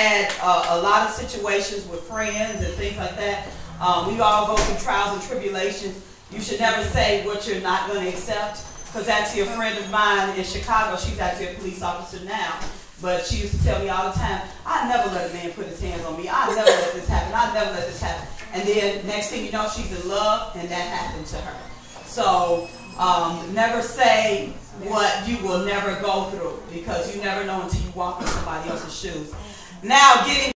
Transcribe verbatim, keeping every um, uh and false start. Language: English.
had uh, a lot of situations with friends and things like that. Um, we all go through trials and tribulations. You should never say what you're not going to accept, because actually a friend of mine in Chicago, she's actually a police officer now, but she used to tell me all the time, I never let a man put his hands on me. I never let this happen. I never let this happen. And then next thing you know, she's in love, and that happened to her. So um, never say what you will never go through, because you never know until you walk in somebody else's shoes. Now getting